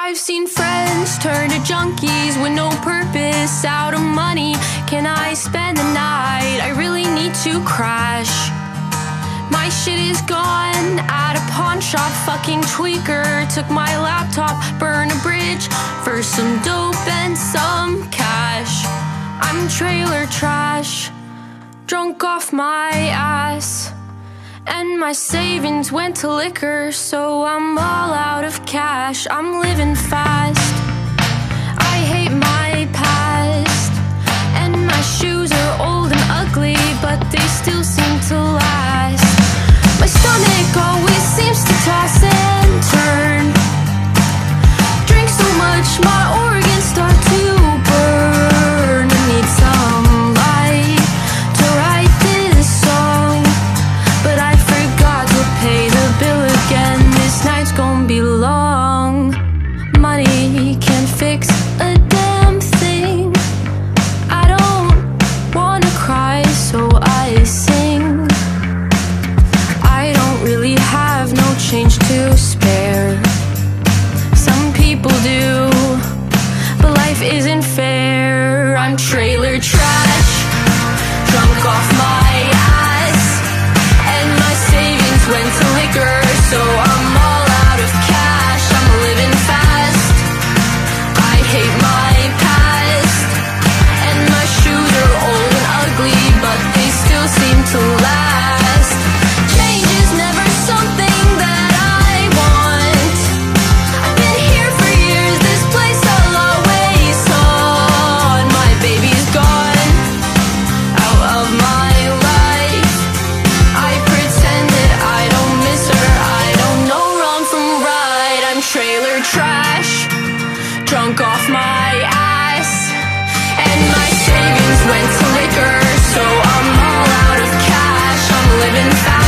I've seen friends turn to junkies with no purpose, out of money. Can I spend the night? I really need to crash. My shit is gone at a pawn shop. Fucking tweaker took my laptop, burn a bridge for some dope and some cash. I'm trailer trash, drunk off my ass, and my savings went to liquor, so I'm all out of cash. I'm living fast, I hate my past, and my shoes are old and ugly, but they still seem to last. My stomach always seems to toss and turn. Drink so much, my organs start to burn. I need some light to write this song, but I forgot to pay the bill again. This night's gonna be long. Money can't fix a damn thing. I don't wanna cry, so I sing. I don't really have no change to spare. Some people do, but life isn't fair. I'm trailer trash, drunk off my ass, and my savings went to liquor, so I'm all out of cash. I'm living fast, I hate my past, and my shoes are old and ugly, but they still seem to last. Change is never something that I want. I've been here for years, this place I'll always haunt. My baby's gone out of my life. I pretend that I don't miss her, I don't know wrong from right. I'm trailer trash, drunk off my ass, and my savings went to liquor, so I'm all out of cash. I'm living fast,